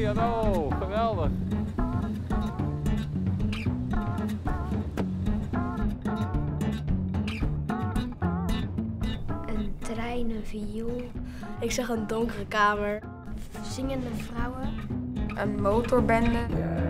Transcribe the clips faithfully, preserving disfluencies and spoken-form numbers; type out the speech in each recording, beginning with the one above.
Hoi, hallo, geweldig. Een trein, een viool. Ik zag een donkere kamer. Zingende vrouwen. Een motorbende.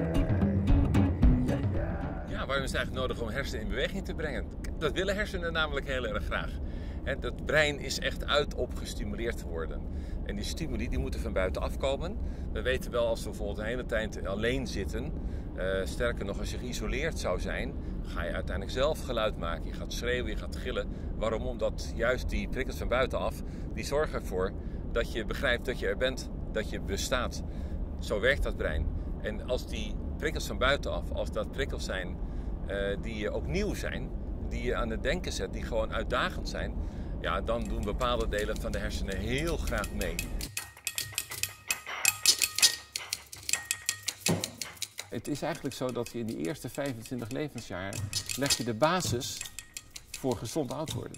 Ja, waarom is het eigenlijk nodig om hersenen in beweging te brengen? Dat willen hersenen namelijk heel erg graag. En dat brein is echt uit op gestimuleerd te worden. En die stimuli die moeten van buitenaf komen. We weten wel, als we bijvoorbeeld een hele tijd alleen zitten, uh, sterker nog, als je geïsoleerd zou zijn, ga je uiteindelijk zelf geluid maken. Je gaat schreeuwen, je gaat gillen. Waarom? Omdat juist die prikkels van buitenaf, die zorgen ervoor dat je begrijpt dat je er bent, dat je bestaat. Zo werkt dat brein. En als die prikkels van buitenaf, als dat prikkels zijn uh, die ook nieuw zijn, die je aan het denken zet, die gewoon uitdagend zijn, ja, dan doen bepaalde delen van de hersenen heel graag mee. Het is eigenlijk zo dat je in die eerste vijfentwintig levensjaren leg je de basis voor gezond oud worden.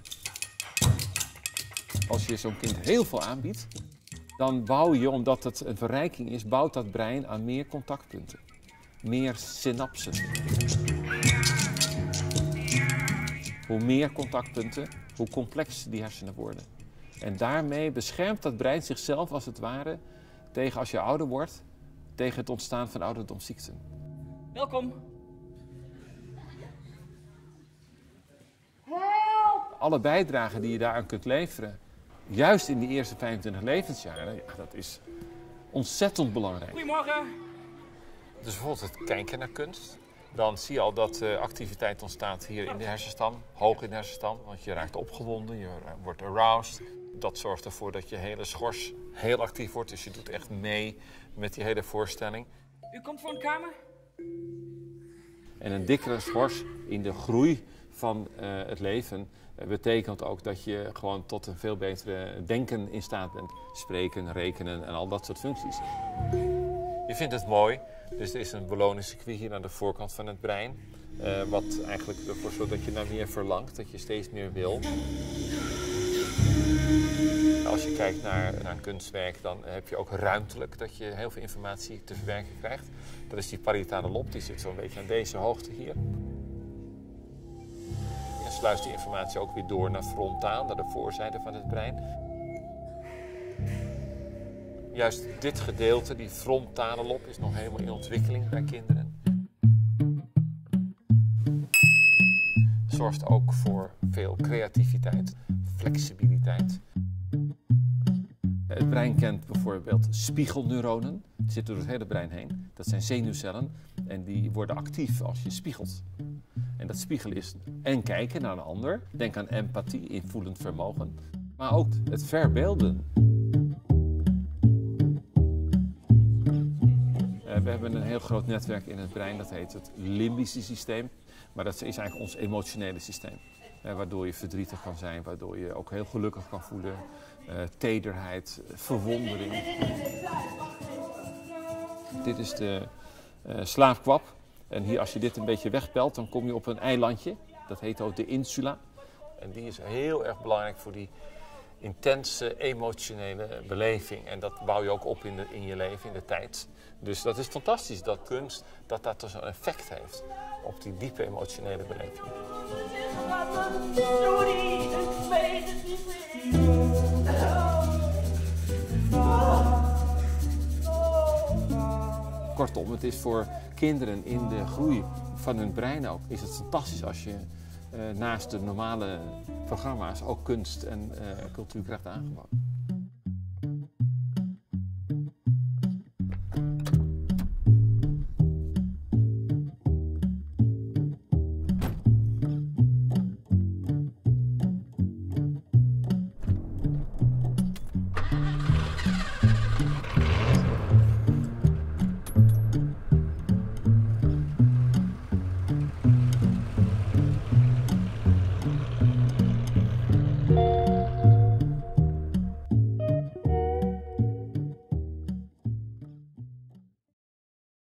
Als je zo'n kind heel veel aanbiedt, dan bouw je, omdat het een verrijking is, bouwt dat brein aan meer contactpunten. Meer synapsen. Hoe meer contactpunten, hoe complexer die hersenen worden. En daarmee beschermt dat brein zichzelf als het ware tegen, als je ouder wordt, tegen het ontstaan van ouderdomsziekten. Welkom. Help! Alle bijdragen die je daaraan kunt leveren, juist in die eerste vijfentwintig levensjaren, ja, dat is ontzettend belangrijk. Goedemorgen. Dus bijvoorbeeld het kijken naar kunst. Dan zie je al dat uh, activiteit ontstaat hier in de hersenstam, hoog in de hersenstam. Want je raakt opgewonden, je wordt aroused. Dat zorgt ervoor dat je hele schors heel actief wordt. Dus je doet echt mee met die hele voorstelling. U komt voor een kamer? En een dikkere schors in de groei van uh, het leven uh, betekent ook dat je gewoon tot een veel betere denken in staat bent. Spreken, rekenen en al dat soort functies. Je vindt het mooi, dus er is een beloningscircuit hier aan de voorkant van het brein. Uh, wat eigenlijk ervoor zorgt dat je naar meer verlangt, dat je steeds meer wil. Als je kijkt naar, naar een kunstwerk, dan heb je ook ruimtelijk dat je heel veel informatie te verwerken krijgt. Dat is die parietale lob, die zit zo'n beetje aan deze hoogte hier. Je sluist die informatie ook weer door naar frontaal, naar de voorzijde van het brein. Juist dit gedeelte, die frontale lob, is nog helemaal in ontwikkeling bij kinderen. Zorgt ook voor veel creativiteit, flexibiliteit. Het brein kent bijvoorbeeld spiegelneuronen. Die zitten door het hele brein heen. Dat zijn zenuwcellen en die worden actief als je spiegelt. En dat spiegelen is en kijken naar een ander. Denk aan empathie, invoelend vermogen. Maar ook het verbeelden. We hebben een heel groot netwerk in het brein, dat heet het limbische systeem. Maar dat is eigenlijk ons emotionele systeem. Waardoor je verdrietig kan zijn, waardoor je ook heel gelukkig kan voelen. Uh, tederheid, verwondering. Dit is de uh, slaapkwap. En hier, als je dit een beetje wegpelt, dan kom je op een eilandje. Dat heet ook de insula. En die is heel erg belangrijk voor die intense emotionele beleving. En dat bouw je ook op in, de, in je leven, in de tijd. Dus dat is fantastisch dat kunst, dat dat dus een effect heeft op die diepe emotionele beleving. Kortom, het is voor kinderen in de groei van hun brein ook, is het fantastisch als je uh, naast de normale programma's ook kunst en uh, cultuur krijgt aangeboden.